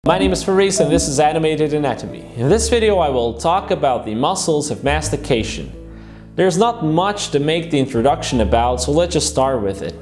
My name is Faris and this is Animated Anatomy. In this video I will talk about the muscles of mastication. There's not much to make the introduction about, so let's just start with it.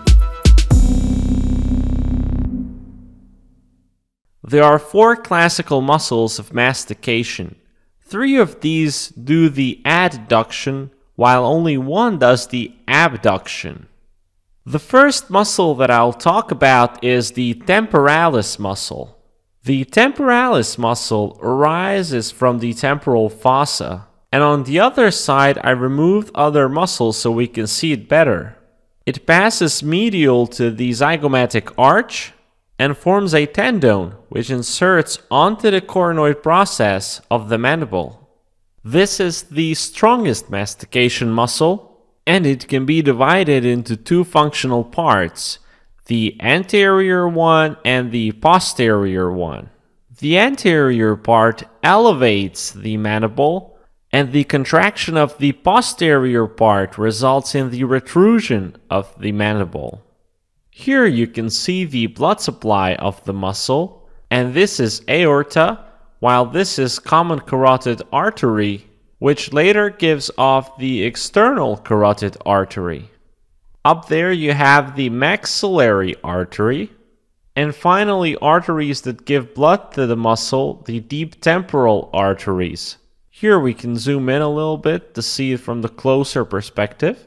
There are 4 classical muscles of mastication. 3 of these do the adduction, while only 1 does the abduction. The first muscle that I'll talk about is the tempiralis muscle. The tempiralis muscle arises from the temporal fossa, and on the other side I removed other muscles so we can see it better. It passes medial to the zygomatic arch and forms a tendon which inserts onto the coronoid process of the mandible. This is the strongest mastication muscle, and it can be divided into 2 functional parts, the anterior one and the posterior one. The anterior part elevates the mandible, and the contraction of the posterior part results in the retrusion of the mandible. Here you can see the blood supply of the muscle, and this is aorta, while this is common carotid artery, which later gives off the external carotid artery. Up there you have the maxillary artery, and finally arteries that give blood to the muscle, the deep temporal arteries. Here we can zoom in a little bit to see it from the closer perspective.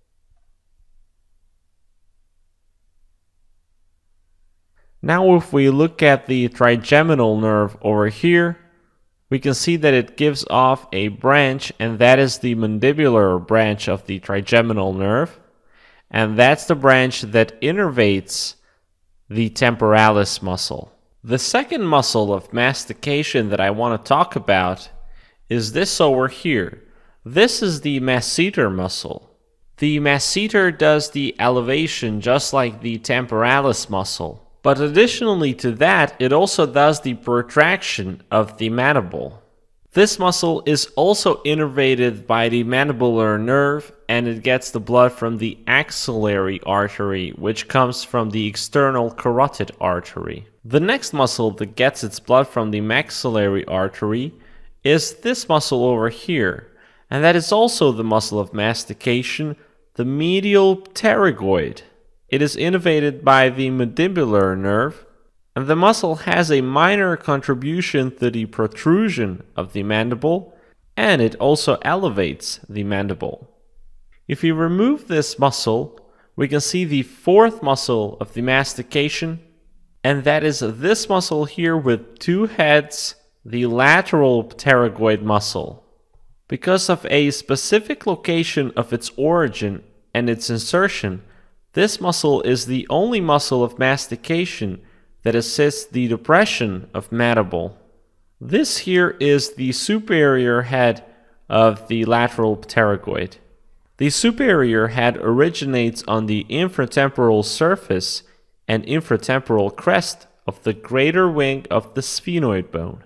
Now if we look at the trigeminal nerve over here, we can see that it gives off a branch, and that is the mandibular branch of the trigeminal nerve. And that's the branch that innervates the tempiralis muscle. The second muscle of mastication that I want to talk about is this over here. This is the masseter muscle. The masseter does the elevation just like the tempiralis muscle. But additionally to that, it also does the protraction of the mandible. This muscle is also innervated by the mandibular nerve, and it gets the blood from the axillary artery, which comes from the external carotid artery. The next muscle that gets its blood from the maxillary artery is this muscle over here, and that is also the muscle of mastication, the medial pterygoid. It is innervated by the mandibular nerve, and the muscle has a minor contribution to the protrusion of the mandible, and it also elevates the mandible. If we remove this muscle, we can see the 4th muscle of the mastication, and that is this muscle here with 2 heads, the lateral pterygoid muscle. Because of a specific location of its origin and its insertion, this muscle is the only muscle of mastication that assists the depression of mandible. This here is the superior head of the lateral pterygoid. The superior head originates on the infratemporal surface and infratemporal crest of the greater wing of the sphenoid bone.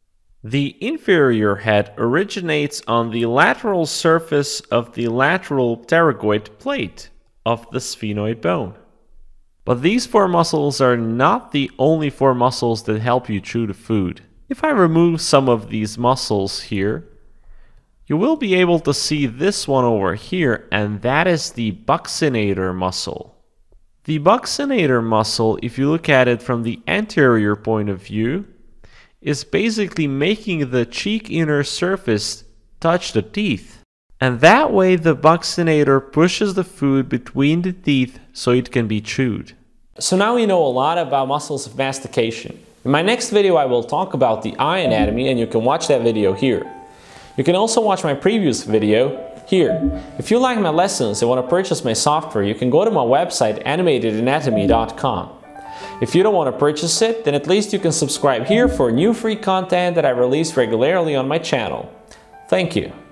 The inferior head originates on the lateral surface of the lateral pterygoid plate of the sphenoid bone. But these 4 muscles are not the only 4 muscles that help you chew the food. If I remove some of these muscles here, you will be able to see this one over here, and that is the buccinator muscle. The buccinator muscle, if you look at it from the anterior point of view, is basically making the cheek inner surface touch the teeth. And that way the buccinator pushes the food between the teeth so it can be chewed. So now you know a lot about muscles of mastication. In my next video I will talk about the eye anatomy, and you can watch that video here. You can also watch my previous video here. If you like my lessons and want to purchase my software, you can go to my website animatedanatomy.com. If you don't want to purchase it, then at least you can subscribe here for new free content that I release regularly on my channel. Thank you.